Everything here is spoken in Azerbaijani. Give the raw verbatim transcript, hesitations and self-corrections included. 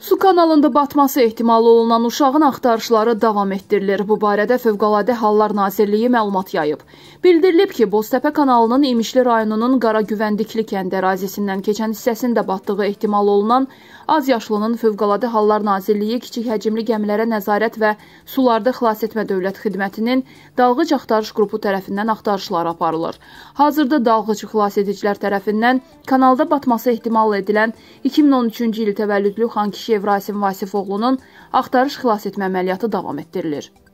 Su kanalında batması ehtimalı olunan uşağın axtarışları davam etdirilir. Bu barədə Fövqəladə Hallar Nazirliyi məlumat yayıb. Bildirilib ki, Boztepe kanalının İmişli rayonunun Qaragüvəndikli kənd ərazisindən keçən hissəsində batdığı ehtimal olunan az yaşlının Fövqəladə Hallar Nazirliyi kiçik həcmli gəmilərə nəzarət və sularda xilas etmə dövlət xidmətinin dalğıc axtarış qrupu tərəfindən axtarışlar aparılır. Hazırda dalğıc xilas edicilər tərəfindən kanalda batması ehtimal edilən iki min on üçüncü il təvəllüdlü Xankişi Evrasim Vasifoğlunun axtarış xilas etmə əməliyyatı davam etdirilir.